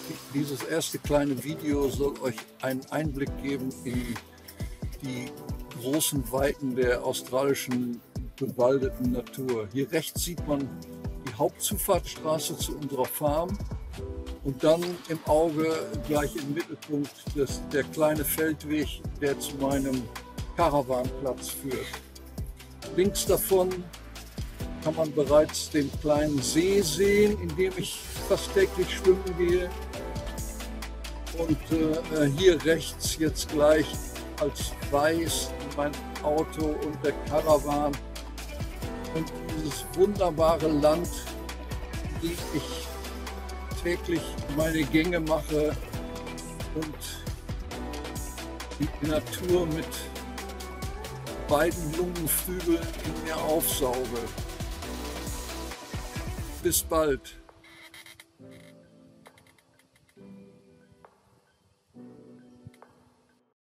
Dieses erste kleine Video soll euch einen Einblick geben in die großen Weiten der australischen bewaldeten Natur. Hier rechts sieht man die Hauptzufahrtsstraße zu unserer Farm und dann im Auge gleich im Mittelpunkt der kleine Feldweg, der zu meinem Caravanplatz führt. Links davon kann man bereits den kleinen See sehen, in dem ich fast täglich schwimmen gehe. Und hier rechts jetzt gleich als weiß mein Auto und der Caravan und dieses wunderbare Land, in dem ich täglich meine Gänge mache und die Natur mit beiden Lungenflügeln in mir aufsauge. Bis bald.